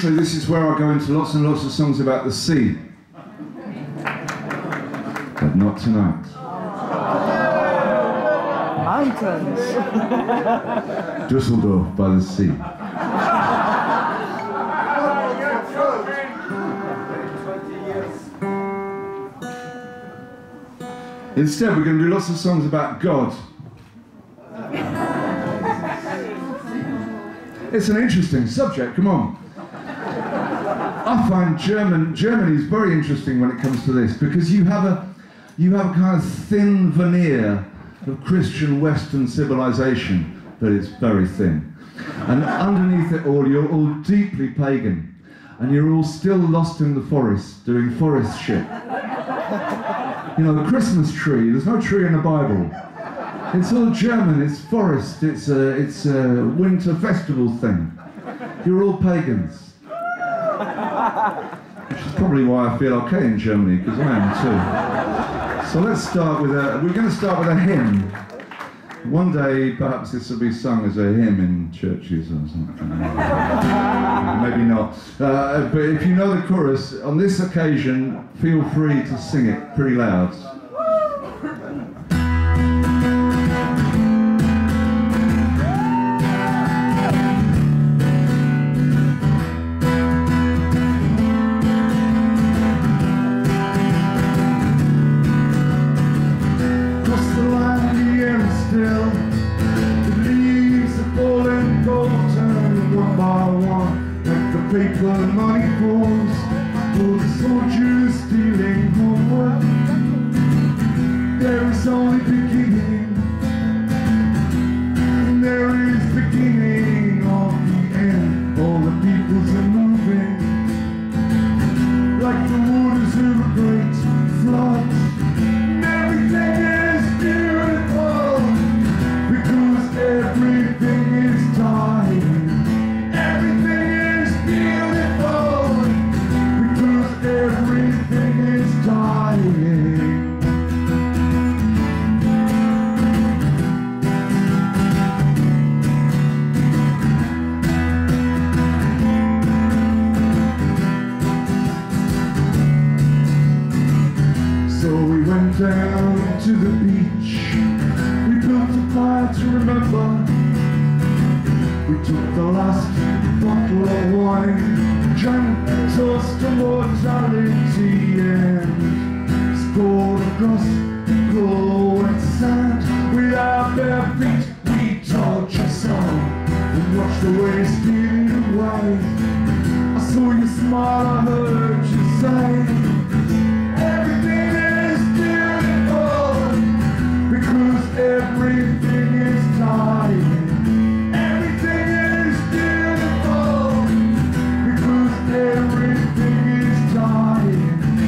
usually this is where I go into lots and lots of songs about the sea. But not tonight. Mountains. Dusseldorf by the sea. Instead, we're going to do lots of songs about God. It's an interesting subject, come on. I find Germany is very interesting when it comes to this, because you have a kind of thin veneer of Christian Western civilization that is very thin. And underneath it all, you're all deeply pagan. And you're all still lost in the forest, doing forest shit. You know, the Christmas tree, there's no tree in the Bible. It's all German, it's forest, it's a winter festival thing. You're all pagans. Which is probably why I feel okay in Germany, because I am too. So let's start with we're going to start with a hymn. One day, perhaps this will be sung as a hymn in churches or something. Maybe not. But if you know the chorus, on this occasion, feel free to sing it pretty loud. Paper and money falls for the soldiers stealing homeward. There is only beginning, and there is beginning of the end. All the peoples are moving like the waters of a great flood. And everything is beautiful because everything is dying. Everything is beautiful because everything is dying. So we went down to the beach. We built a fire to remember. We took the last bottle of wine, drank a toast to mortality, and scored across the cold wet sand. With our bare feet, we told your song and watched the waves stealing away. I saw you smile, I heard you say, everything is beautiful because everything is dying. Everything is dying.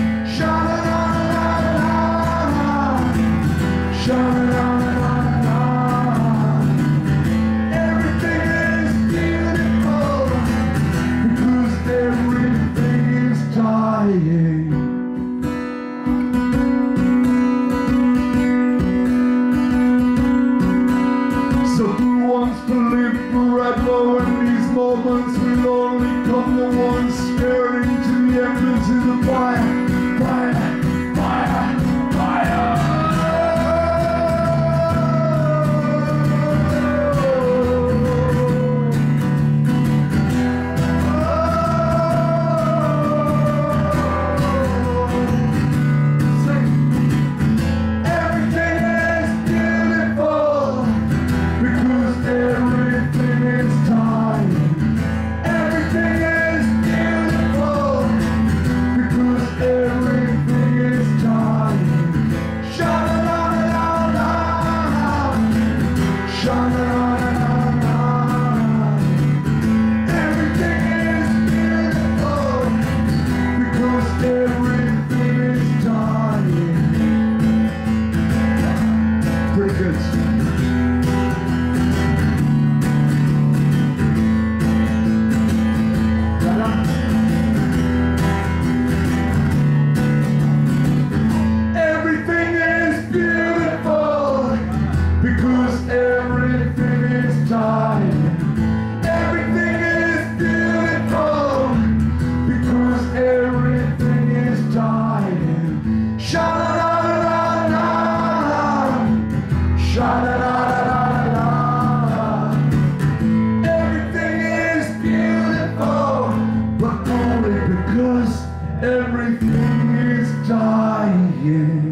Sha-la-la-la-la-la, sha-la-la-la-la-la. Everything is beautiful because everything is dying. So who wants to live forever when these moments will only come the ones staring to the embers in the fire, fire, fire, fire. Sing. Everything is beautiful because everything is dying. Everything is beautiful because Everything is dying.